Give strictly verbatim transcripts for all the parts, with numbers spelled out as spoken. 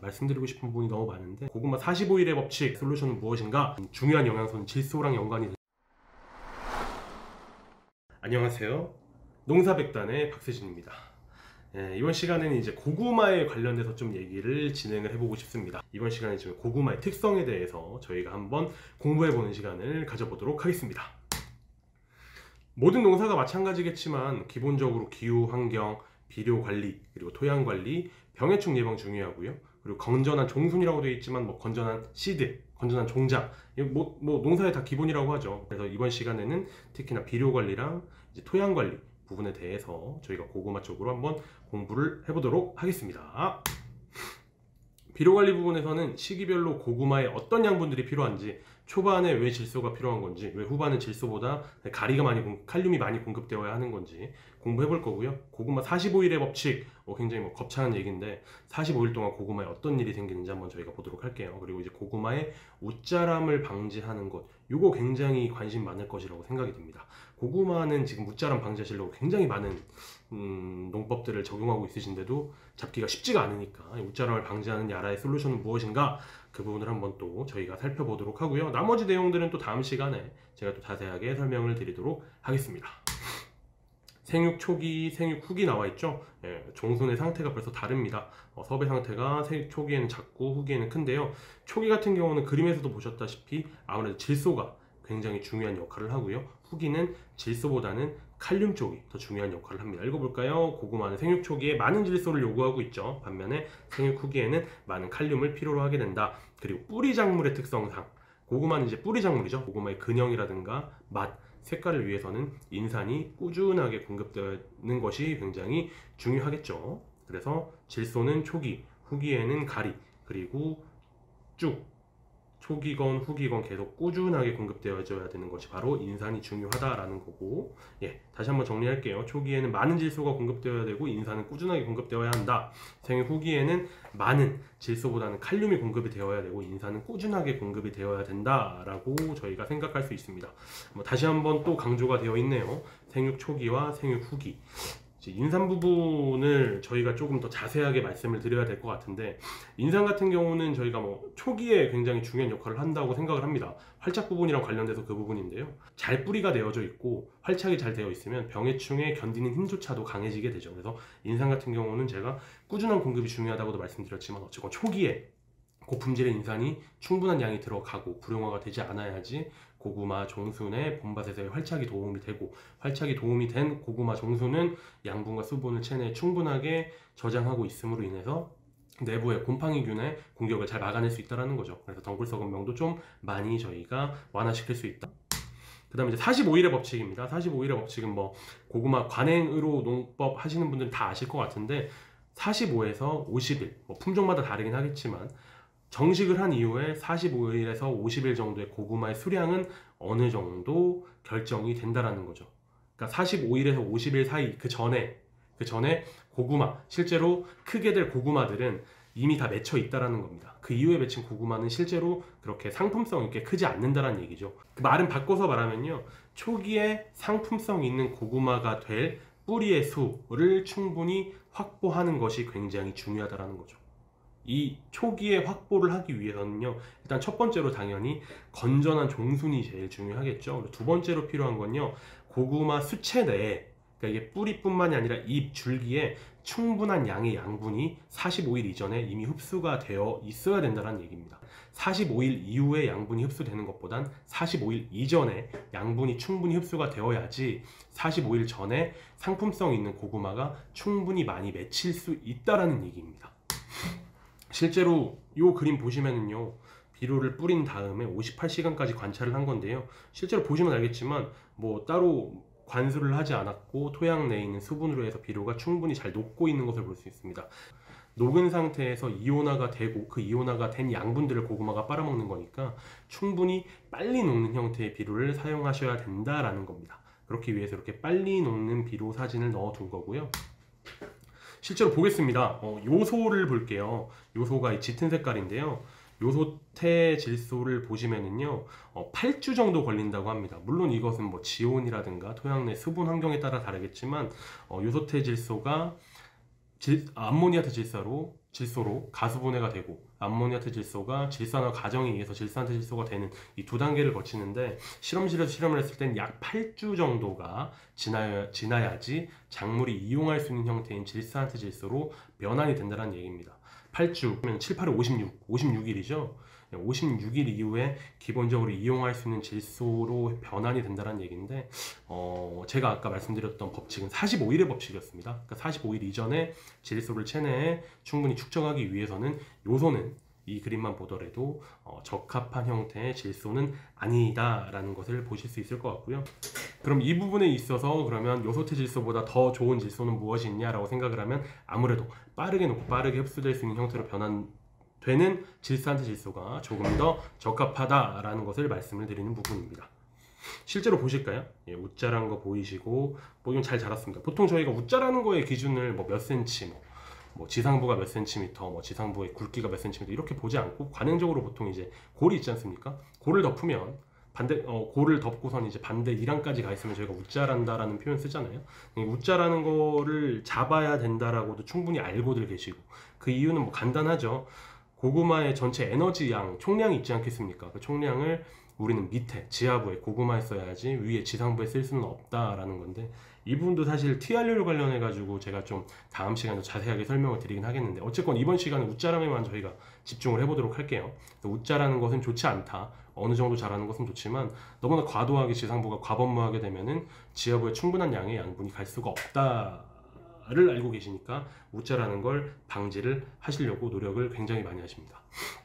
말씀드리고 싶은 부분이 너무 많은데, 고구마 사십오 일의 법칙 솔루션은 무엇인가? 중요한 영양소는 질소랑 연관이 됩니다. 안녕하세요, 농사백단의 박세진입니다. 예, 이번 시간에는 이제 고구마에 관련돼서 좀 얘기를 진행을 해보고 싶습니다. 이번 시간에 지금 고구마의 특성에 대해서 저희가 한번 공부해보는 시간을 가져보도록 하겠습니다. 모든 농사가 마찬가지겠지만 기본적으로 기후, 환경, 비료 관리, 그리고 토양 관리, 병해충 예방 중요하고요. 그리고 건전한 종순이라고 되어 있지만 뭐 건전한 씨드, 건전한 종자, 뭐, 뭐 농사의 다 기본이라고 하죠. 그래서 이번 시간에는 특히나 비료 관리랑 이제 토양 관리 부분에 대해서 저희가 고구마 쪽으로 한번 공부를 해보도록 하겠습니다. 비료 관리 부분에서는 시기별로 고구마에 어떤 양분들이 필요한지, 초반에 왜 질소가 필요한 건지, 왜 후반은 질소보다 가리가 많이, 칼륨이 많이 공급되어야 하는 건지 공부해 볼 거고요. 고구마 사십오 일의 법칙, 어, 굉장히 뭐 거창한 얘기인데 사십오 일 동안 고구마에 어떤 일이 생기는지 한번 저희가 보도록 할게요. 그리고 이제 고구마의 웃자람을 방지하는 것, 이거 굉장히 관심 많을 것이라고 생각이 듭니다. 고구마는 지금 웃자람 방지하시려고 굉장히 많은 음, 농법들을 적용하고 있으신데도 잡기가 쉽지가 않으니까 웃자람을 방지하는 야라의 솔루션은 무엇인가, 그 부분을 한번 또 저희가 살펴보도록 하고요. 나머지 내용들은 또 다음 시간에 제가 또 자세하게 설명을 드리도록 하겠습니다. 생육 초기, 생육 후기 나와 있죠. 예, 종순의 상태가 벌써 다릅니다. 어, 섭의 상태가 생육 초기에는 작고 후기에는 큰데요. 초기 같은 경우는 그림에서도 보셨다시피 아무래도 질소가 굉장히 중요한 역할을 하고요. 후기는 질소보다는 칼륨 쪽이 더 중요한 역할을 합니다. 읽어볼까요? 고구마는 생육 초기에 많은 질소를 요구하고 있죠. 반면에 생육 후기에는 많은 칼륨을 필요로 하게 된다. 그리고 뿌리 작물의 특성상, 고구마는 이제 뿌리 작물이죠. 고구마의 근형이라든가 맛, 색깔을 위해서는 인산이 꾸준하게 공급되는 것이 굉장히 중요하겠죠. 그래서 질소는 초기, 후기에는 가리, 그리고 쭉 초기건 후기건 계속 꾸준하게 공급되어져야 되는 것이 바로 인산이 중요하다라는 거고, 예, 다시 한번 정리할게요. 초기에는 많은 질소가 공급되어야 되고 인산은 꾸준하게 공급되어야 한다. 생육 후기에는 많은 질소보다는 칼륨이 공급이 되어야 되고 인산은 꾸준하게 공급이 되어야 된다라고 저희가 생각할 수 있습니다. 뭐 다시 한번 또 강조가 되어 있네요. 생육 초기와 생육 후기. 인산 부분을 저희가 조금 더 자세하게 말씀을 드려야 될 것 같은데, 인산 같은 경우는 저희가 뭐 초기에 굉장히 중요한 역할을 한다고 생각을 합니다. 활착 부분이랑 관련돼서 그 부분인데요. 잘 뿌리가 되어져 있고 활착이 잘 되어 있으면 병해충에 견디는 힘조차도 강해지게 되죠. 그래서 인산 같은 경우는 제가 꾸준한 공급이 중요하다고도 말씀드렸지만 어쨌건 초기에 고품질의 인산이 충분한 양이 들어가고 불용화가 되지 않아야지 고구마 종순의 봄밭에서의 활착이 도움이 되고, 활착이 도움이 된 고구마 종순은 양분과 수분을 체내에 충분하게 저장하고 있음으로 인해서 내부의 곰팡이균의 공격을 잘 막아낼 수 있다는 거죠. 그래서 덩굴썩은병도 좀 많이 저희가 완화시킬 수 있다. 그 다음에 이제 사십오 일의 법칙입니다. 사십오 일의 법칙은 뭐 고구마 관행으로 농법 하시는 분들은 다 아실 것 같은데, 사십오에서 오십 일, 뭐 품종마다 다르긴 하겠지만 정식을 한 이후에 사십오 일에서 오십 일 정도의 고구마의 수량은 어느 정도 결정이 된다라는 거죠. 그러니까 사십오 일에서 오십 일 사이, 그 전에 그 전에 고구마, 실제로 크게 될 고구마들은 이미 다 맺혀 있다라는 겁니다. 그 이후에 맺힌 고구마는 실제로 그렇게 상품성 있게 크지 않는다라는 얘기죠. 그 말은 바꿔서 말하면요, 초기에 상품성 있는 고구마가 될 뿌리의 수를 충분히 확보하는 것이 굉장히 중요하다라는 거죠. 이 초기에 확보를 하기 위해서는요, 일단 첫 번째로 당연히 건전한 종순이 제일 중요하겠죠. 두 번째로 필요한 건요, 고구마 수채 내에, 그러니까 이게 뿌리뿐만이 아니라 잎, 줄기에 충분한 양의 양분이 사십오 일 이전에 이미 흡수가 되어 있어야 된다는 얘기입니다. 사십오 일 이후에 양분이 흡수되는 것보단 사십오 일 이전에 양분이 충분히 흡수가 되어야지 사십오 일 전에 상품성 있는 고구마가 충분히 많이 맺힐 수 있다는 얘기입니다. 실제로 이 그림 보시면은요, 비료를 뿌린 다음에 오십팔 시간까지 관찰을 한 건데요, 실제로 보시면 알겠지만 뭐 따로 관수를 하지 않았고 토양 내에 있는 수분으로 해서 비료가 충분히 잘 녹고 있는 것을 볼 수 있습니다. 녹은 상태에서 이온화가 되고 그 이온화가 된 양분들을 고구마가 빨아먹는 거니까 충분히 빨리 녹는 형태의 비료를 사용하셔야 된다라는 겁니다. 그렇기 위해서 이렇게 빨리 녹는 비료 사진을 넣어 둔 거고요. 실제로 보겠습니다. 어, 요소를 볼게요. 요소가 이 짙은 색깔인데요, 요소태 질소를 보시면은요, 어, 팔 주 정도 걸린다고 합니다. 물론 이것은 뭐 지온이라든가 토양 내 수분 환경에 따라 다르겠지만 어, 요소태 질소가 질, 암모니아트 질소로 질소로 가수분해가 되고 암모니아트 질소가 질산화 과정에 의해서 질산화트 질소가 되는 이 두 단계를 거치는데 실험실에서 실험을 했을 땐 약 팔 주 정도가 지나야, 지나야지 작물이 이용할 수 있는 형태인 질산화트 질소로 변환이 된다는 얘기입니다. 팔 주면 칠, 팔, 오십육, 오십육 일이죠. 오십육 일 이후에 기본적으로 이용할 수 있는 질소로 변환이 된다는 얘기인데 어, 제가 아까 말씀드렸던 법칙은 사십오 일의 법칙이었습니다. 그러니까 사십오 일 이전에 질소를 체내에 충분히 축적하기 위해서는 요소는 이 그림만 보더라도 어, 적합한 형태의 질소는 아니다라는 것을 보실 수 있을 것 같고요. 그럼 이 부분에 있어서 그러면 요소태 질소보다 더 좋은 질소는 무엇이 있냐라고 생각을 하면 아무래도 빠르게 녹고 빠르게 흡수될 수 있는 형태로 변한 되는 질산화트 질소가 조금 더 적합하다라는 것을 말씀을 드리는 부분입니다. 실제로 보실까요? 예, 웃자란 거 보이시고 뭐 이건 잘 자랐습니다. 보통 저희가 웃자라는 거의 기준을 뭐 몇 센치, 뭐, 뭐 지상부가 몇 센티미터, 뭐 지상부의 굵기가 몇 센티미터 이렇게 보지 않고 관행적으로 보통 이제 골이 있지 않습니까? 골을 덮으면 반대 어, 골을 덮고선 이제 반대 이랑까지 가 있으면 저희가 웃자란다라는 표현 쓰잖아요. 웃자라는 거를 잡아야 된다라고도 충분히 알고들 계시고 그 이유는 뭐 간단하죠. 고구마의 전체 에너지 양, 총량이 있지 않겠습니까? 그 총량을 우리는 밑에, 지하부에 고구마에 써야지 위에 지상부에 쓸 수는 없다라는 건데 이 부분도 사실 티알류를 관련해가지고 제가 좀 다음 시간에 자세하게 설명을 드리긴 하겠는데 어쨌건 이번 시간은 웃자람에만 저희가 집중을 해보도록 할게요. 웃자라는 것은 좋지 않다. 어느 정도 자라는 것은 좋지만 너무나 과도하게 지상부가 과번무하게 되면은 지하부에 충분한 양의 양분이 갈 수가 없다. 를 알고 계시니까 웃자라는 걸 방지를 하시려고 노력을 굉장히 많이 하십니다.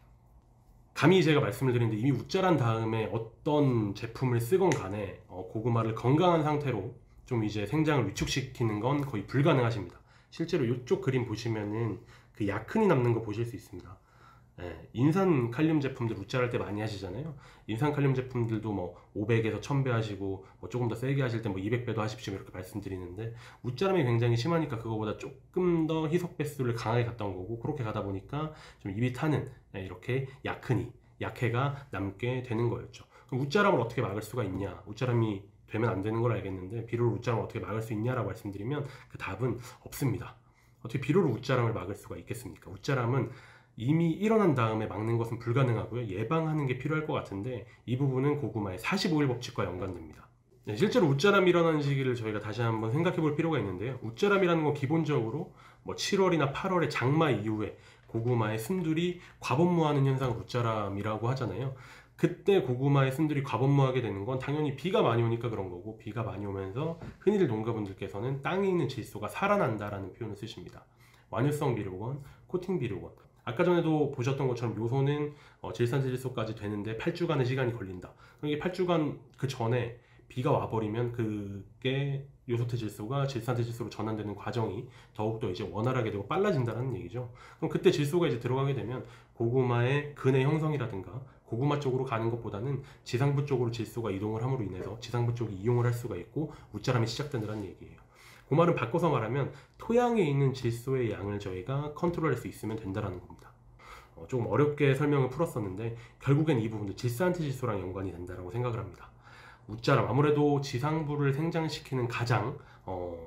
감히 제가 말씀을 드리는데 이미 웃자란 다음에 어떤 제품을 쓰건 간에 어, 고구마를 건강한 상태로 좀 이제 생장을 위축시키는 건 거의 불가능하십니다. 실제로 이쪽 그림 보시면은 그 약흔이 남는 거 보실 수 있습니다. 예, 인산 칼륨 제품들 웃자랄 때 많이 하시잖아요. 인산 칼륨 제품들도 뭐 오백에서 천 배 하시고 뭐 조금 더 세게 하실 때 뭐 이백 배도 하십시오 이렇게 말씀드리는데 웃자람이 굉장히 심하니까 그거보다 조금 더 희석 배수를 강하게 갔다 온 거고 그렇게 가다 보니까 좀 입이 타는 예, 이렇게 약흔이 약해가 남게 되는 거였죠. 그럼 웃자람을 어떻게 막을 수가 있냐? 웃자람이 되면 안 되는 걸 알겠는데 비료로 웃자람을 어떻게 막을 수 있냐라고 말씀드리면 그 답은 없습니다. 어떻게 비료로 웃자람을 막을 수가 있겠습니까? 웃자람은 이미 일어난 다음에 막는 것은 불가능하고요. 예방하는 게 필요할 것 같은데 이 부분은 고구마의 사십오 일 법칙과 연관됩니다. 네, 실제로 웃자람이 일어나는 시기를 저희가 다시 한번 생각해 볼 필요가 있는데요. 웃자람이라는 건 기본적으로 뭐 칠월이나 팔월의 장마 이후에 고구마의 순들이 과번무하는 현상을 웃자람이라고 하잖아요. 그때 고구마의 순들이 과번무하게 되는 건 당연히 비가 많이 오니까 그런 거고 비가 많이 오면서 흔히들 농가분들께서는 땅에 있는 질소가 살아난다라는 표현을 쓰십니다. 완효성 비료건, 코팅 비료건 아까 전에도 보셨던 것처럼 요소는 어, 질산체 질소까지 되는데 팔 주간의 시간이 걸린다. 이게 팔 주간 그 전에 비가 와버리면 그게 요소태 질소가 질산체 질소로 전환되는 과정이 더욱더 이제 원활하게 되고 빨라진다는 얘기죠. 그럼 그때 질소가 이제 들어가게 되면 고구마의 근의 형성이라든가 고구마 쪽으로 가는 것보다는 지상부 쪽으로 질소가 이동을 함으로 인해서 지상부 쪽이 이용을 할 수가 있고 웃자람이 시작된다는 얘기예요. 그 말은 바꿔서 말하면 토양에 있는 질소의 양을 저희가 컨트롤할 수 있으면 된다는 겁니다. 어, 조금 어렵게 설명을 풀었었는데 결국엔 이 부분도 질산체 질소랑 연관이 된다고 생각을 합니다. 웃자람 아무래도 지상부를 생장시키는 가장 어,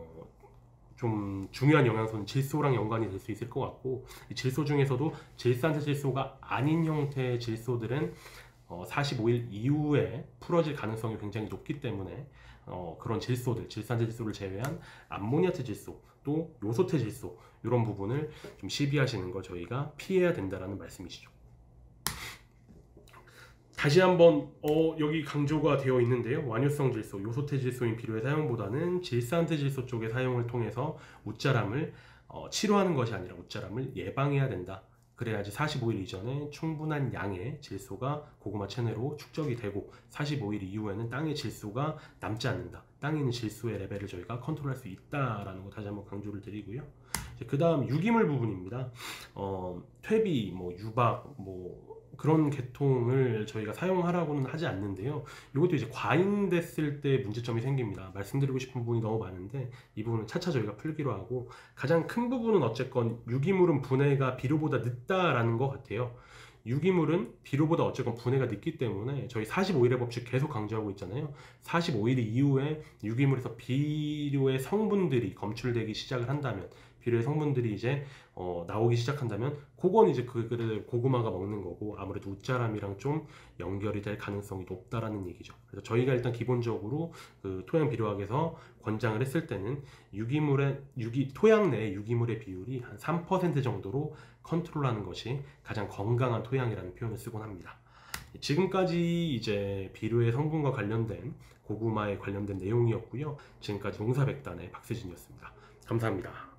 좀 중요한 영양소는 질소랑 연관이 될 수 있을 것 같고 이 질소 중에서도 질산체 질소가 아닌 형태의 질소들은 어, 사십오 일 이후에 풀어질 가능성이 굉장히 높기 때문에 어, 그런 질소들, 질산체 질소를 제외한 암모니아트 질소, 또 요소태 질소 이런 부분을 좀 시비하시는 거 저희가 피해야 된다는 말씀이시죠. 다시 한번 어, 여기 강조가 되어 있는데요. 완효성 질소, 요소태 질소인 비료의 사용보다는 질산체 질소 쪽의 사용을 통해서 웃자람을 어, 치료하는 것이 아니라 웃자람을 예방해야 된다. 그래야지 사십오 일 이전에 충분한 양의 질소가 고구마 체내로 축적이 되고 사십오 일 이후에는 땅의 질소가 남지 않는다. 땅에 있는 질소의 레벨을 저희가 컨트롤할 수 있다라는 거 다시 한번 강조를 드리고요. 그 다음 유기물 부분입니다. 어, 퇴비, 뭐 유박, 뭐 그런 계통을 저희가 사용하라고는 하지 않는데요. 이것도 이제 과잉됐을 때 문제점이 생깁니다. 말씀드리고 싶은 부분이 너무 많은데 이 부분은 차차 저희가 풀기로 하고 가장 큰 부분은 어쨌건 유기물은 분해가 비료보다 늦다라는 것 같아요. 유기물은 비료보다 어쨌건 분해가 늦기 때문에 저희 사십오 일의 법칙 계속 강조하고 있잖아요. 사십오 일 이후에 유기물에서 비료의 성분들이 검출되기 시작을 한다면 비료의 성분들이 이제 어, 나오기 시작한다면 그건 이제 그거를 고구마가 먹는 거고 아무래도 웃자람이랑 좀 연결이 될 가능성이 높다라는 얘기죠. 그래서 저희가 일단 기본적으로 그 토양 비료학에서 권장을 했을 때는 유기물의 유기 토양 내 유기물의 비율이 한 삼 퍼센트 정도로 컨트롤하는 것이 가장 건강한 토양이라는 표현을 쓰곤 합니다. 지금까지 이제 비료의 성분과 관련된 고구마에 관련된 내용이었고요. 지금까지 농사백단의 박세진이었습니다. 감사합니다.